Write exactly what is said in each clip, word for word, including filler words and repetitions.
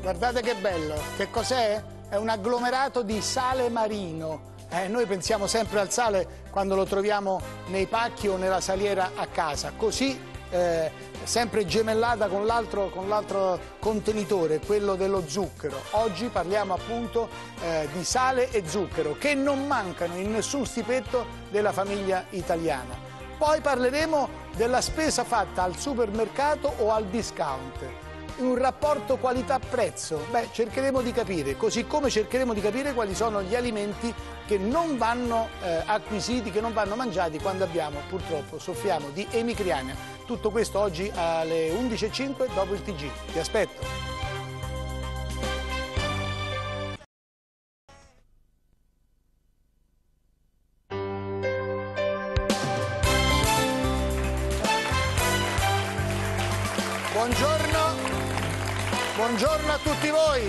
Guardate che bello. Che cos'è? È un agglomerato di sale marino. Eh, noi pensiamo sempre al sale quando lo troviamo nei pacchi o nella saliera a casa. Così, eh, sempre gemellata con l'altro con l'altro contenitore, quello dello zucchero. Oggi parliamo appunto eh, di sale e zucchero, che non mancano in nessun stipetto della famiglia italiana. Poi parleremo della spesa fatta al supermercato o al discount. Un rapporto qualità-prezzo. Beh, cercheremo di capire, così come cercheremo di capire quali sono gli alimenti che non vanno eh, acquisiti, che non vanno mangiati quando abbiamo, purtroppo, soffriamo di emicrania. Tutto questo oggi alle undici e cinque dopo il T G. Vi aspetto. Buongiorno. Buongiorno a tutti voi.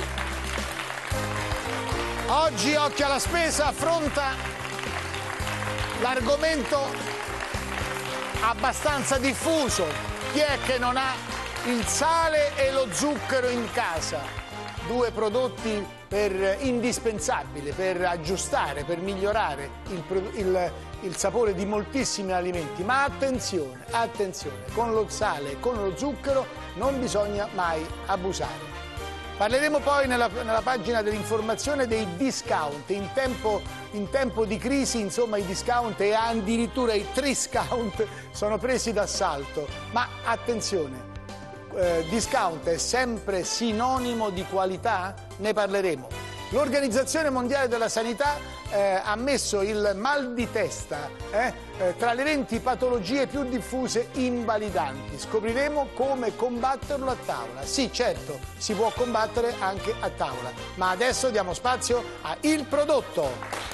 Oggi Occhio alla Spesa affronta l'argomento abbastanza diffuso. Chi è che non ha il sale e lo zucchero in casa? Due prodotti per indispensabili per aggiustare, per migliorare il, il, il sapore di moltissimi alimenti. Ma attenzione, attenzione, con lo sale e con lo zucchero non bisogna mai abusare. Parleremo poi nella, nella pagina dell'informazione dei discount. In tempo, in tempo di crisi, insomma, i discount e addirittura i triscount sono presi d'assalto. Ma attenzione, eh, discount è sempre sinonimo di qualità? Ne parleremo. L'Organizzazione Mondiale della Sanità eh, ha messo il mal di testa eh, eh, tra le venti patologie più diffuse invalidanti. Scopriremo come combatterlo a tavola. Sì, certo, si può combattere anche a tavola, ma adesso diamo spazio a Il Prodotto.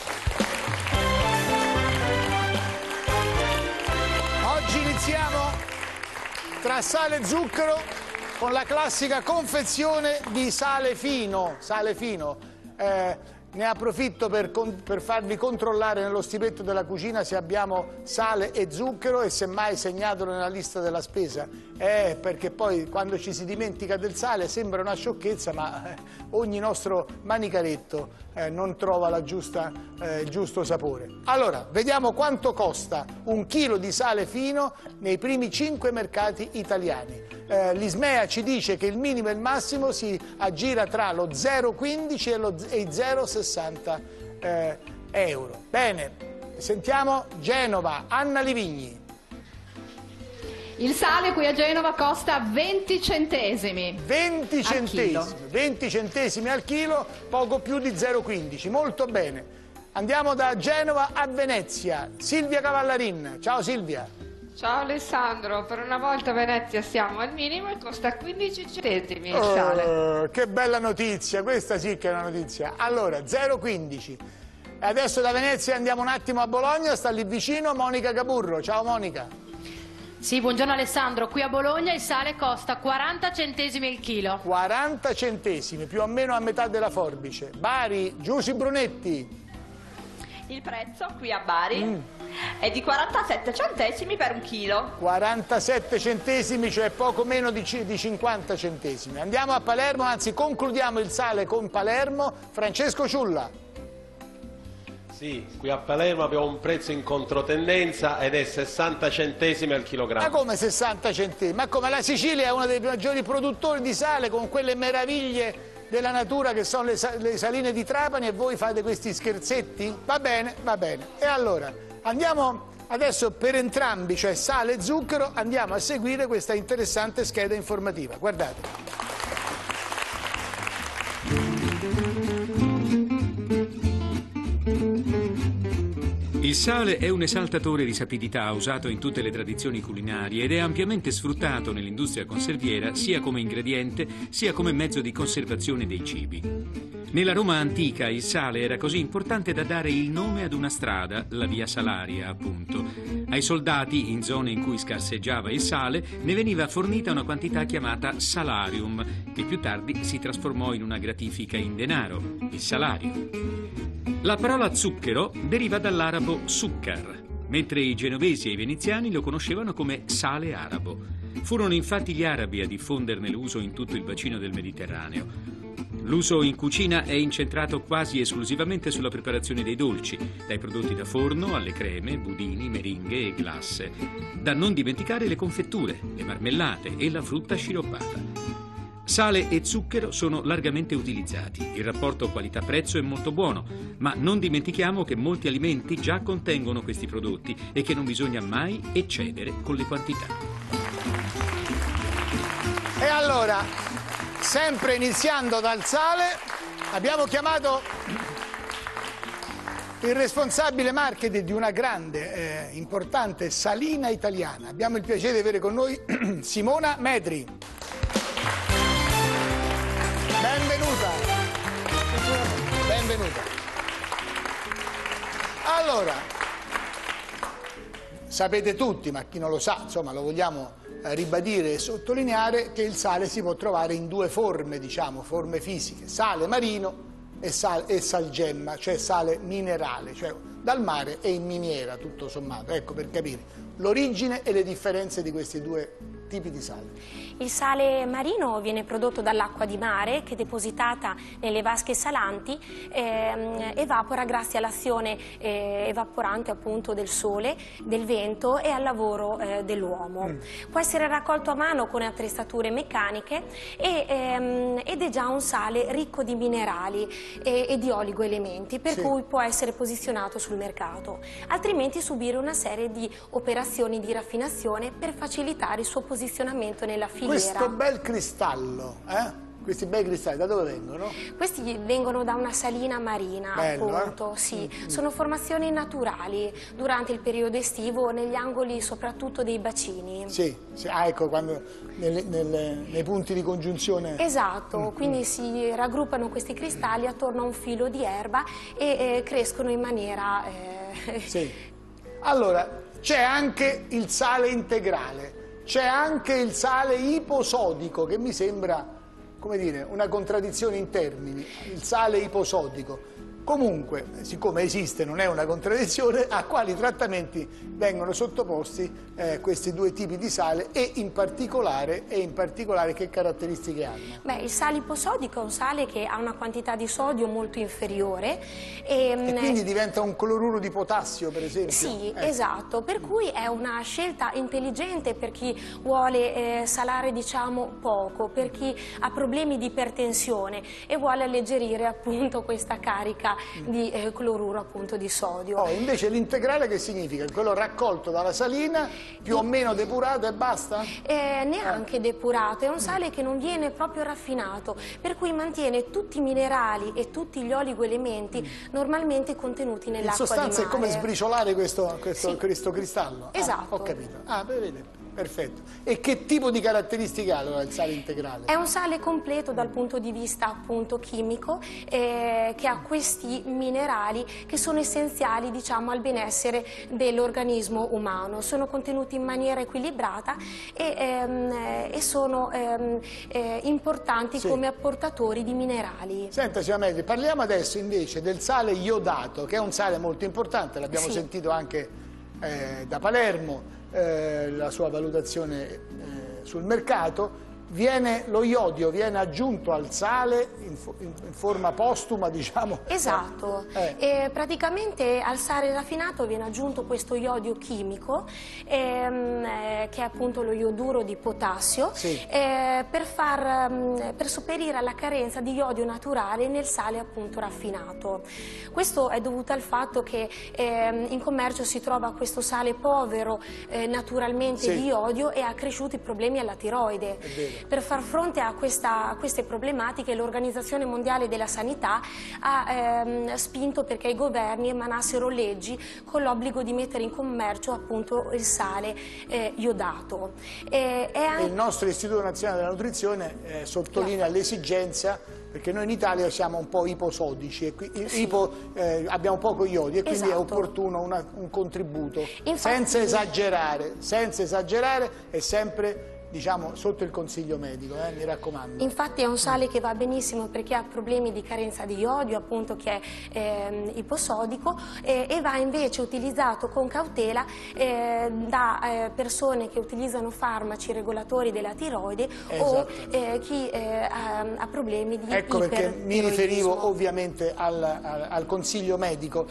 Oggi iniziamo tra sale e zucchero con la classica confezione di sale fino. Sale fino. Eh, ne approfitto per, per farvi controllare nello stipetto della cucina se abbiamo sale e zucchero e semmai segnatelo nella lista della spesa. Eh, perché poi quando ci si dimentica del sale sembra una sciocchezza, ma eh, ogni nostro manicaretto eh, non trova la giusta, eh, il giusto sapore. Allora, vediamo quanto costa un chilo di sale fino nei primi cinque mercati italiani. Eh, L'Ismea ci dice che il minimo e il massimo si aggira tra lo zero virgola quindici e lo zero virgola sessanta eh, euro. Bene, sentiamo Genova, Anna Livigni. Il sale qui a Genova costa venti centesimi. venti centesimi, venti centesimi al chilo, poco più di zero virgola quindici, molto bene. Andiamo da Genova a Venezia, Silvia Cavallarin. Ciao Silvia. Ciao Alessandro, per una volta a Venezia siamo al minimo e costa quindici centesimi il Oh, sale. che bella notizia, questa sì che è una notizia. Allora, zero virgola quindici. E adesso da Venezia andiamo un attimo a Bologna, sta lì vicino Monica Capurro. Ciao Monica. Sì, buongiorno Alessandro, qui a Bologna il sale costa quaranta centesimi il chilo. quaranta centesimi, più o meno a metà della forbice. Bari, Giussi Brunetti. Il prezzo qui a Bari mm. è di quarantasette centesimi per un chilo. quarantasette centesimi, cioè poco meno di, di cinquanta centesimi. Andiamo a Palermo, anzi concludiamo il sale con Palermo. Francesco Ciulla. Sì, qui a Palermo abbiamo un prezzo in controtendenza ed è sessanta centesimi al chilogrammo. Ma come sessanta centesimi? Ma come la Sicilia è uno dei maggiori produttori di sale con quelle meraviglie della natura che sono le, le saline di Trapani e voi fate questi scherzetti? Va bene, va bene. E allora, andiamo adesso per entrambi, cioè sale e zucchero, andiamo a seguire questa interessante scheda informativa. Guardate. Il sale è un esaltatore di sapidità usato in tutte le tradizioni culinarie ed è ampiamente sfruttato nell'industria conserviera sia come ingrediente sia come mezzo di conservazione dei cibi. Nella Roma antica il sale era così importante da dare il nome ad una strada, la via Salaria appunto. Ai soldati, in zone in cui scarseggiava il sale, ne veniva fornita una quantità chiamata salarium, che più tardi si trasformò in una gratifica in denaro, il salario. La parola zucchero deriva dall'arabo sukkar, mentre i genovesi e i veneziani lo conoscevano come sale arabo. Furono infatti gli arabi a diffonderne l'uso in tutto il bacino del Mediterraneo. L'uso in cucina è incentrato quasi esclusivamente sulla preparazione dei dolci, dai prodotti da forno alle creme, budini, meringhe e glasse. Da non dimenticare le confetture, le marmellate e la frutta sciroppata. Sale e zucchero sono largamente utilizzati, il rapporto qualità-prezzo è molto buono, ma non dimentichiamo che molti alimenti già contengono questi prodotti e che non bisogna mai eccedere con le quantità. E allora, sempre iniziando dal sale, abbiamo chiamato il responsabile marketing di una grande, eh, importante salina italiana. Abbiamo il piacere di avere con noi Simona Metri. Benvenuta. Benvenuta. Allora, sapete tutti, ma chi non lo sa, insomma, lo vogliamo eh, ribadire e sottolineare, che il sale si può trovare in due forme, diciamo, forme fisiche, sale marino e, sal, e salgemma, cioè sale minerale, cioè dal mare e in miniera, tutto sommato, ecco, per capire l'origine e le differenze di questi due tipi di sale. Il sale marino viene prodotto dall'acqua di mare che, depositata nelle vasche salanti, eh, evapora grazie all'azione eh, evaporante appunto del sole, del vento e al lavoro eh, dell'uomo. Mm. Può essere raccolto a mano con attrezzature meccaniche e, ehm, ed è già un sale ricco di minerali e, e di oligoelementi, per sì. cui può essere posizionato sul mercato, altrimenti subire una serie di operazioni di raffinazione per facilitare il suo posizionamento nella filiera. Questo bel cristallo, eh? Questi bei cristalli da dove vengono? Questi vengono da una salina marina, Bello, appunto, eh? sì. Mm-hmm. Sono formazioni naturali durante il periodo estivo negli angoli soprattutto dei bacini. Sì, sì. Ah, ecco, quando nelle, nelle, nei punti di congiunzione. Esatto, mm-hmm. quindi si raggruppano questi cristalli attorno a un filo di erba e eh, crescono in maniera... Eh... Sì. Allora, c'è anche il sale integrale. C'è anche il sale iposodico, che mi sembra, come dire, una contraddizione in termini, il sale iposodico. Comunque, siccome esiste, non è una contraddizione, a quali trattamenti vengono sottoposti eh, questi due tipi di sale e in particolare, e in particolare che caratteristiche hanno? Beh, il sale iposodico è un sale che ha una quantità di sodio molto inferiore. E, e quindi diventa un cloruro di potassio, per esempio? Sì, eh. esatto, per cui è una scelta intelligente per chi vuole eh, salare, diciamo, poco, per chi ha problemi di ipertensione e vuole alleggerire appunto questa carica di eh, cloruro appunto di sodio. Oh, invece l'integrale che significa? Quello raccolto dalla salina, più o meno depurato e basta? Eh, neanche eh. depurato, è un sale che non viene proprio raffinato, per cui mantiene tutti i minerali e tutti gli oligoelementi mm. normalmente contenuti nell'acqua di mare. In sostanza è come sbriciolare questo, questo, sì. questo cristallo? Esatto. Ah, ho capito. Ah, vedete. Perfetto. E che tipo di caratteristiche ha allora il sale integrale? È un sale completo dal punto di vista appunto chimico, eh, che ha questi minerali che sono essenziali, diciamo, al benessere dell'organismo umano. Sono contenuti in maniera equilibrata e, ehm, e sono ehm, eh, importanti sì. come apportatori di minerali. Senta, signora Metri, parliamo adesso invece del sale iodato, che è un sale molto importante, l'abbiamo sì. sentito anche eh, da Palermo. Eh, la sua valutazione eh, sul mercato. Viene, lo iodio viene aggiunto al sale in, in, in forma postuma, diciamo. Esatto, eh. e praticamente al sale raffinato viene aggiunto questo iodio chimico, ehm, eh, che è appunto lo ioduro di potassio, sì. eh, per, far, um, per sopperire alla carenza di iodio naturale nel sale appunto raffinato. Questo è dovuto al fatto che eh, in commercio si trova questo sale povero eh, naturalmente sì. di iodio e ha cresciuti problemi alla tiroide. Per far fronte a, questa, a queste problematiche l'Organizzazione Mondiale della Sanità ha ehm, spinto perché i governi emanassero leggi con l'obbligo di mettere in commercio appunto il sale eh, iodato. E, e anche... Il nostro Istituto Nazionale della Nutrizione eh, sottolinea yeah. l'esigenza, perché noi in Italia siamo un po' iposodici, e qui, sì. ipo, eh, abbiamo poco iodio e quindi esatto. è opportuno una, un contributo, Infatti... senza esagerare, senza esagerare e sempre diciamo, sotto il consiglio medico, eh, mi raccomando. Infatti è un sale che va benissimo per chi ha problemi di carenza di iodio, appunto, che è eh, iposodico, eh, e va invece utilizzato con cautela eh, da eh, persone che utilizzano farmaci regolatori della tiroide, esatto, o eh, chi eh, ha, ha problemi di ecco perché mi riferivo ovviamente al, al, al consiglio medico.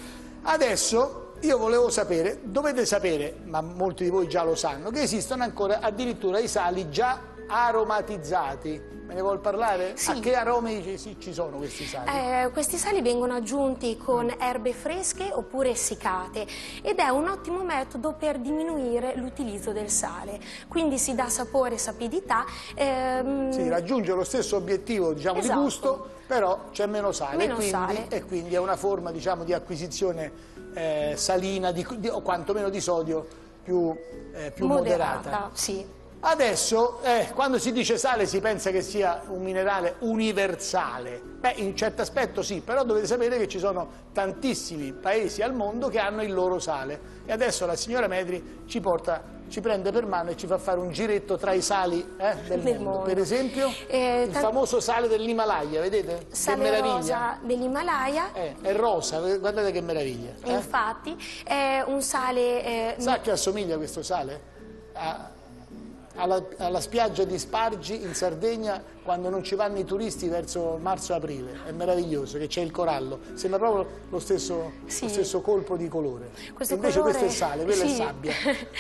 Adesso io volevo sapere, dovete sapere, ma molti di voi già lo sanno, che esistono ancora addirittura i sali già aromatizzati. Me ne vuol parlare? Sì. A che aromi ci, ci sono questi sali? Eh, questi sali vengono aggiunti con erbe fresche oppure essiccate ed è un ottimo metodo per diminuire l'utilizzo del sale. Quindi si dà sapore e sapidità. Ehm... Si raggiunge lo stesso obiettivo, diciamo, esatto, di gusto, però c'è meno sale, meno e, quindi, sale. e quindi è una forma, diciamo, di acquisizione eh, salina di, di, o quantomeno di sodio più, eh, più moderata. moderata. Sì. Adesso, eh, quando si dice sale si pensa che sia un minerale universale. Beh, in certo aspetto sì, però dovete sapere che ci sono tantissimi paesi al mondo che hanno il loro sale. E adesso la signora Medri ci porta, ci prende per mano e ci fa fare un giretto tra i sali eh, del, del mondo. mondo. Per esempio, eh, il famoso sale dell'Himalaya, vedete? Sale che meraviglia. rosa dell'Himalaya. Eh, è rosa, guardate che meraviglia. Eh? Infatti, è un sale... Eh, Sa che assomiglia questo sale? A... Alla, alla spiaggia di Spargi in Sardegna, quando non ci vanno i turisti verso marzo-aprile. È meraviglioso, che c'è il corallo, sembra proprio lo stesso, sì, lo stesso colpo di colore. Questo invece colore, questo è sale, quello sì, è sabbia.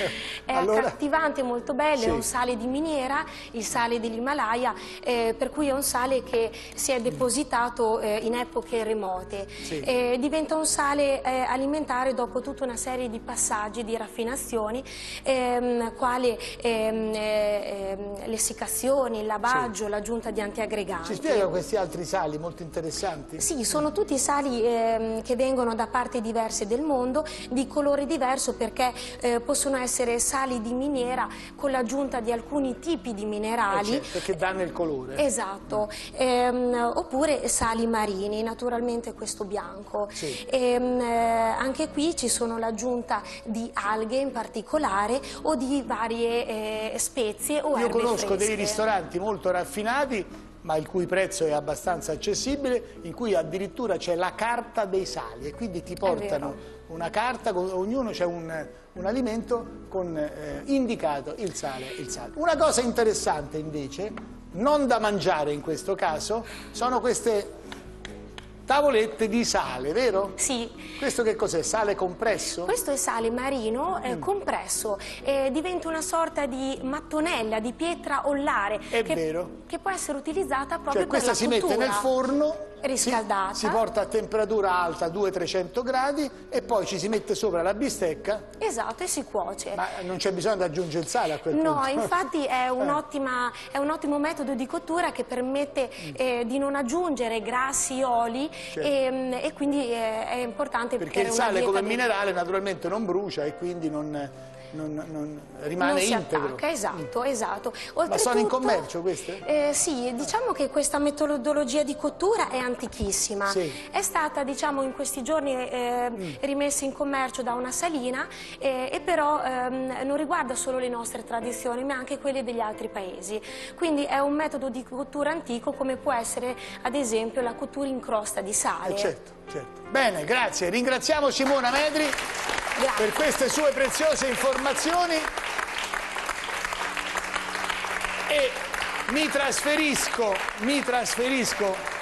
È allora... accattivante, molto bello, sì, è un sale di miniera, il sale dell'Himalaya, eh, per cui è un sale che si è depositato eh, in epoche remote. Sì. Eh, diventa un sale eh, alimentare dopo tutta una serie di passaggi, di raffinazioni, ehm, quale ehm, l'essiccazione, il lavaggio, sì, l'aggiunta di antiaggreganti. Ci spiega questi altri sali molto interessanti? Sì, sono tutti sali eh, che vengono da parti diverse del mondo, di colore diverso, perché eh, possono essere sali di miniera con l'aggiunta di alcuni tipi di minerali. Eh certo, che danno il colore. Esatto, ehm, oppure sali marini, naturalmente questo bianco. Sì. Ehm, eh, anche qui ci sono l'aggiunta di alghe in particolare o di varie eh, spezie o Io erbe conosco fresche. dei ristoranti molto raffinati, ma il cui prezzo è abbastanza accessibile, in cui addirittura c'è la carta dei sali e quindi ti portano una carta, ognuno c'è un, un alimento con eh, indicato il sale, il sale. Una cosa interessante invece, non da mangiare in questo caso, sono queste tavolette di sale, vero? Sì. Questo che cos'è? Sale compresso? Questo è sale marino eh, mm. compresso, eh, diventa una sorta di mattonella, di pietra ollare. È che, vero. Che può essere utilizzata proprio cioè, per la questa si cottura. mette nel forno, riscaldata, si, si porta a temperatura alta, duecento trecento gradi, e poi ci si mette sopra la bistecca. Esatto, e si cuoce. Ma non c'è bisogno di aggiungere il sale a quel no, punto? No, infatti è un, eh. ottima, è un ottimo metodo di cottura che permette eh, di non aggiungere grassi, oli, certo, e, e quindi è, è importante perché il sale come minerale naturalmente non brucia e quindi non... Non, non rimane non si integro. Attacca, esatto, esatto. Oltretutto, ma sono in commercio queste? Eh, sì, diciamo che questa metodologia di cottura è antichissima. Sì. È stata, diciamo, in questi giorni eh, mm. rimessa in commercio da una salina eh, e però ehm, non riguarda solo le nostre tradizioni ma anche quelle degli altri paesi. Quindi è un metodo di cottura antico come può essere ad esempio la cottura in crosta di sale. Eh, certo, certo. Bene, grazie. Ringraziamo Simona Medri Grazie. per queste sue preziose informazioni e mi trasferisco, mi trasferisco